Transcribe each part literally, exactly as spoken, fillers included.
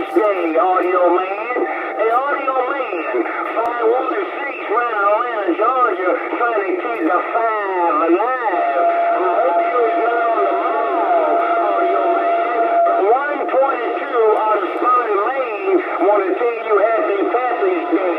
Father's Day, Audio Man. Hey, Audio Man, five one six ran Atlanta, Georgia, trying to keep the five alive. I hope you was not on the mall, Audio Man. one twenty-two out of Spotty Lane want to tell you Happy Patrick's Day.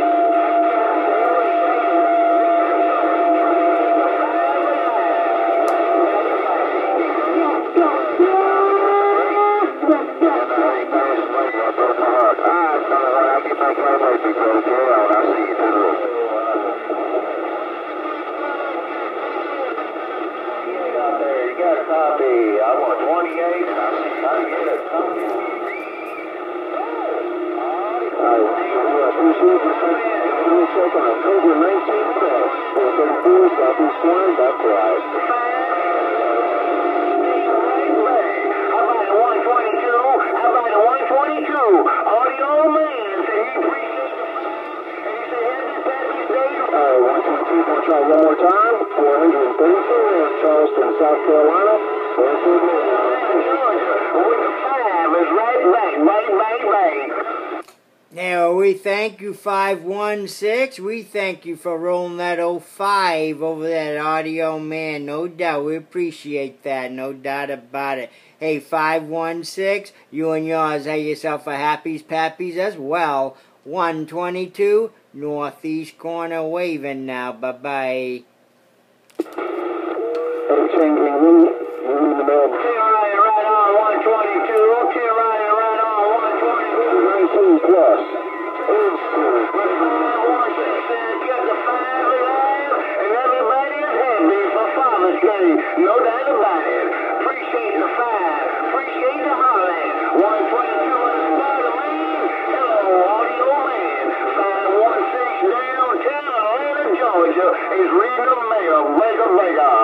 October nineteenth, four thirty-four, Southeast one, that's right. How about a one twenty-two? How about a one twenty-two? Audio Man, say he appreciates and he said Happy Patrick's Day. Uh, one twenty-two, gonna try one more time. four thirty-four, Charleston, South Carolina. Georgia, with the five is right back, bang, bang, bang. Now, we thank you, five one six. We thank you for rolling that oh five over that Audio Man. No doubt. We appreciate that. No doubt about it. Hey, five one six, you and yours have yourself a Happy's Pappies as well. one twenty-two, northeast corner waving now. Bye-bye. Plus. Old school. Get the five alive, and everybody is happy for Father's Day. No doubt about it. Appreciate the five. Appreciate the Holland. one twenty-two in Spider Lane. Hello, Audio Man. five one six downtown Atlanta, Georgia is reading the mail. Mega, mega.